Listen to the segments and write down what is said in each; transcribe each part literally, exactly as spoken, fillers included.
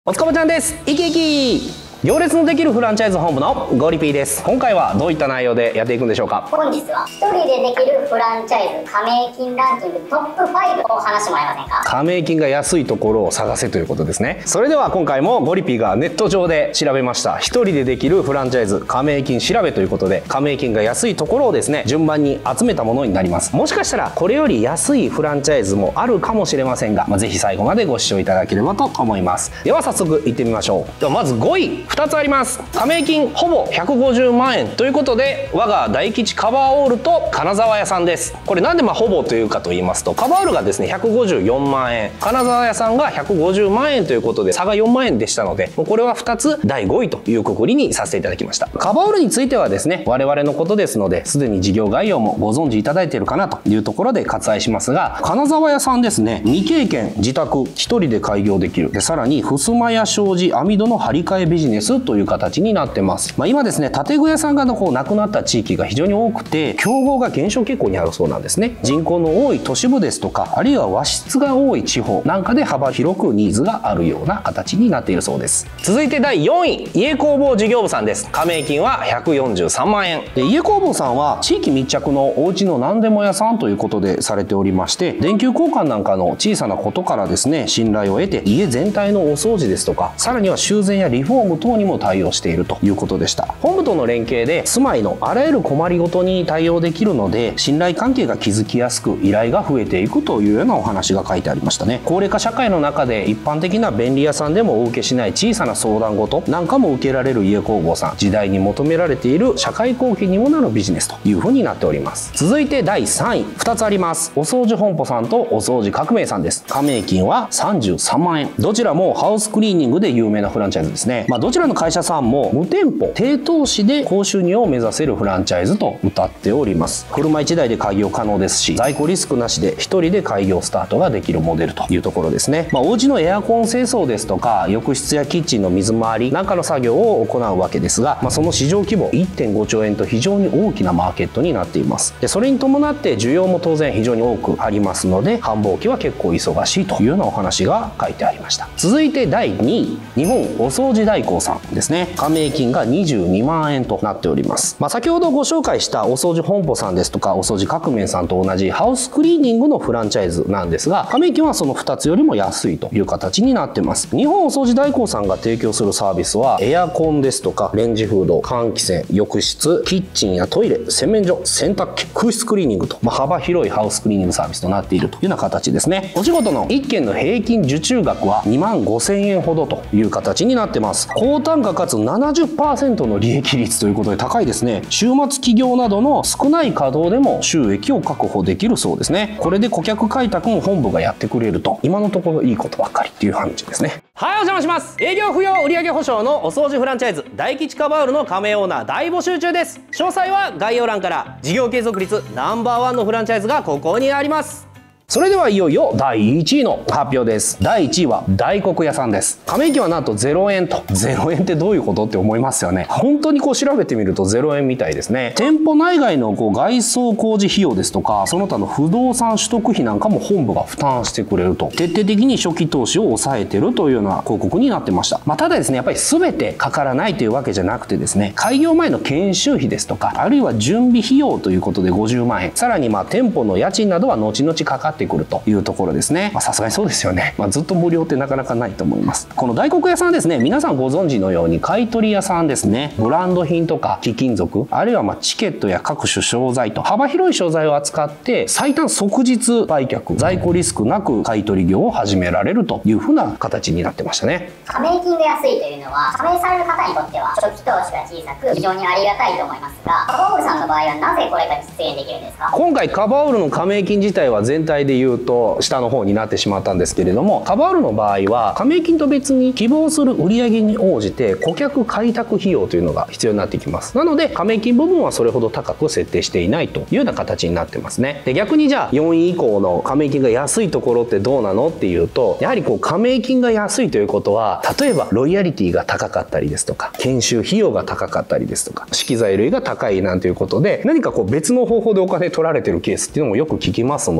おつかまちゃんです。いきいき行列のできるフランチャイズ本部のゴリピーです。今回はどういった内容でやっていくんでしょうか。 本日は一人でできるフランチャイズ加盟金ランキングトップファイブを話してもらえませんか。 加盟金が安いところを探せということですね。それでは今回もゴリピーがネット上で調べました一人でできるフランチャイズ加盟金調べということで、加盟金が安いところをですね順番に集めたものになります。もしかしたらこれより安いフランチャイズもあるかもしれませんが、まあ、ぜひ最後までご視聴いただければと思います。では早速いってみましょう。ではまずごいふたつあります。加盟金ほぼひゃくごじゅうまんえんということで、我が大吉カバーオールと金沢屋さんです。これなんでまあほぼというかと言いますと、カバーオールがですねひゃくごじゅうよんまんえん、金沢屋さんがひゃくごじゅうまんえんということで差がよんまんえんでしたので、もうこれはふたつだいごいというくくりにさせていただきました。カバーオールについてはですね我々のことですので、すでに事業概要もご存知いただいているかなというところで割愛しますが、金沢屋さんですね、未経験自宅ひとりで開業できる、でさらに襖や障子網戸の張り替えビジネスという形になってます。まあ、今ですね建具屋さんがこうなくなった地域が非常に多くて、競合が減少傾向にあるそうなんですね。人口の多い都市部ですとか、あるいは和室が多い地方なんかで幅広くニーズがあるような形になっているそうです。続いてだいよんい、家工房事業部さんです。加盟金はひゃくよんじゅうさんまんえんで、家工房さんは地域密着のお家の何でも屋さんということでされておりまして、電球交換なんかの小さなことからですね信頼を得て、家全体のお掃除ですとか、さらには修繕やリフォーム等にも対応しているということでした。本部との連携で住まいのあらゆる困りごとに対応できるので、信頼関係が築きやすく依頼が増えていくというようなお話が書いてありましたね。高齢化社会の中で一般的な便利屋さんでもお受けしない小さな相談事なんかも受けられる家工房さん、時代に求められている社会貢献にもなるビジネスというふうになっております。続いてだいさんい、ふたつあります。お掃除本舗さんとお掃除革命さんです。加盟金はさんじゅうさんまんえん、どちらもハウスクリーニングで有名なフランチャイズですね。まあ、どちらの会社さんも無店舗低投資で高収入を目指せるフランチャイズと謳っております。車いちだいで開業可能ですし、在庫リスクなしでひとりで開業スタートができるモデルというところですね。まあ、お家のエアコン清掃ですとか、浴室やキッチンの水回りなんかの作業を行うわけですが、まあ、その市場規模 いってんごちょうえんと非常に大きなマーケットになっています。でそれに伴って需要も当然非常に多くありますので、繁忙期は結構忙しいというようなお話が書いてありました。続いてだいにい、日本お掃除代行さんですね。加盟金がにじゅうにまんえんとなっております。まあ、先ほどご紹介したお掃除本舗さんですとかお掃除革命さんと同じハウスクリーニングのフランチャイズなんですが、加盟金はそのふたつよりも安いという形になってます。日本お掃除代行さんが提供するサービスは、エアコンですとかレンジフード、換気扇、浴室、キッチンやトイレ、洗面所、洗濯機、空室クリーニングと、まあ、幅広いハウスクリーニングサービスとなっているというような形ですね。お仕事のいっけんの平均受注額はにまんごせんえんほどという形になってます。高単価かつ ななじゅっパーセント の利益率ということで高いですね。週末企業などの少ない稼働でも収益を確保できるそうですね。これで顧客開拓も本部がやってくれると、今のところいいことばっかりっていう感じですね。はい、お邪魔します。営業不要売上保証のお掃除フランチャイズ大吉カバールの加盟オーナー大募集中です。詳細は概要欄から。事業継続率ナンバーワンのフランチャイズがここにあります。それではいよいよだいいちいの発表です。だいいちいは大黒屋さんです。加盟金はなんとゼロえんと。ゼロえんってどういうことって思いますよね。本当にこう調べてみるとゼロえんみたいですね。店舗内外のこう外装工事費用ですとか、その他の不動産取得費なんかも本部が負担してくれると。徹底的に初期投資を抑えてるというような広告になってました。まあ、ただですね、やっぱり全てかからないというわけじゃなくてですね、開業前の研修費ですとか、あるいは準備費用ということでごじゅうまんえん、さらにまあ店舗の家賃などは後々かかってくるというところですね。さすがにそうですよね。まあ、ずっと無料ってなかなかないと思います。この大黒屋さんですね、皆さんご存知のように買取屋さんですね。ブランド品とか貴金属、あるいはまあチケットや各種商材と幅広い商材を扱って最短即日売却、在庫リスクなく買取業を始められるというふうな形になってましたね。 加盟金が安いというのは、加盟される方にとっては初期投資が小さく非常にありがたいと思いますが、カバーオールさんの場合はなぜこれが実現できるんですか。 今回カバーオールの加盟金自体は全体で言うと下の方になってしまったんですけれども、カバールの場合は加盟金と別に希望する売上に応じて顧客開拓費用というのが必要になってきます。なので加盟金部分はそれほど高く設定していないというような形になってますね。で逆にじゃあよんい以降の加盟金が安いところってどうなのっていうと、やはりこう加盟金が安いということは、例えばロイヤリティが高かったりですとか、研修費用が高かったりですとか、資機材類が高いなんていうことで、何かこう別の方法でお金取られてるケースっていうのもよく聞きますので、単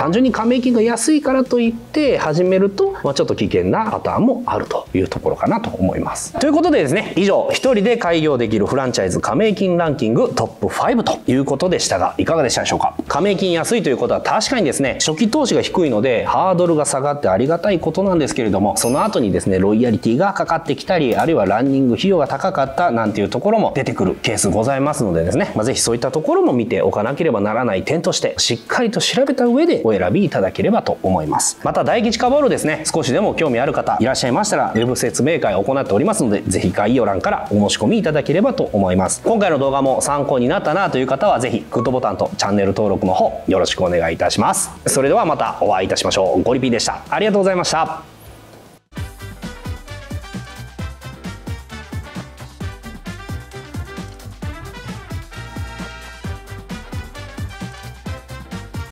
単純に加盟金が安いからといって始めると、まあ、ちょっと危険なパターンもあるというところかなと思います。ということでですね、以上一人で開業できるフランチャイズ加盟金ランキングトップファイブということでしたが、いかがでしたでしょうか。加盟金安いということは確かにですね、初期投資が低いのでハードルが下がってありがたいことなんですけれども、その後にですねロイヤリティがかかってきたり、あるいはランニング費用が高かったなんていうところも出てくるケースございますのでですね、まあ、ぜひそういったところも見ておかなければならない点としてしっかりと調べた上でお選びいただければと思います。また大吉カバールですね、少しでも興味ある方いらっしゃいましたらウェブ説明会を行っておりますので、ぜひ概要欄からお申し込みいただければと思います。今回の動画も参考になったなという方はぜひグッドボタンとチャンネル登録の方よろしくお願いいたします。それではまたお会いいたしましょう。ゴリピーでした。ありがとうございました。